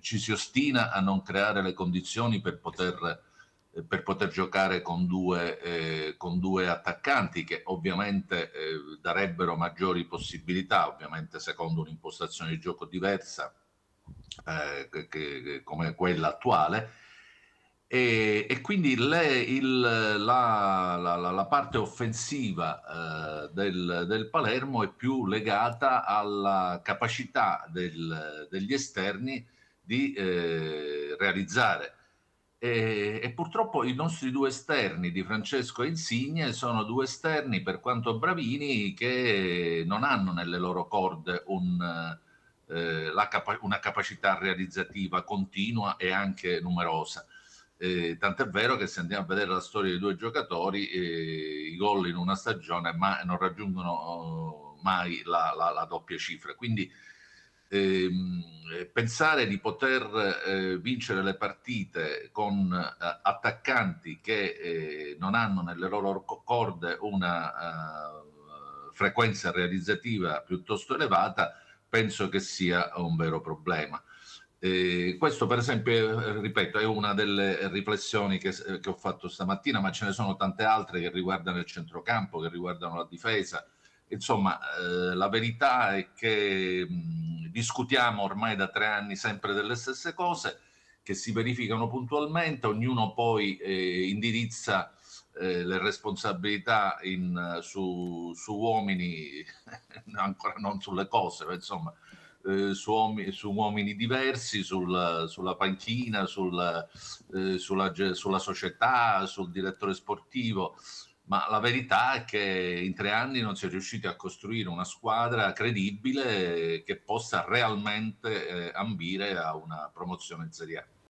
ci si ostina a non creare le condizioni per poter giocare con due attaccanti che ovviamente darebbero maggiori possibilità, ovviamente secondo un'impostazione di gioco diversa come quella attuale. E quindi la parte offensiva del Palermo è più legata alla capacità degli esterni di realizzare. E purtroppo i nostri due esterni di Francesco e Insigne sono due esterni, per quanto bravini, che non hanno nelle loro corde una capacità realizzativa continua e anche numerosa. Tant'è vero che se andiamo a vedere la storia dei due giocatori, i gol in una stagione non raggiungono mai la doppia cifra. Quindi pensare di poter vincere le partite con attaccanti che non hanno nelle loro corde una frequenza realizzativa piuttosto elevata, penso che sia un vero problema. Questo per esempio, ripeto, è una delle riflessioni che ho fatto stamattina, ma ce ne sono tante altre che riguardano il centrocampo, che riguardano la difesa. Insomma, la verità è che discutiamo ormai da 3 anni sempre delle stesse cose, che si verificano puntualmente, ognuno poi indirizza le responsabilità su uomini, ancora non sulle cose, ma insomma, su uomini diversi, sulla panchina, sulla società, sul direttore sportivo. Ma la verità è che in 3 anni non si è riusciti a costruire una squadra credibile che possa realmente ambire a una promozione in Serie A.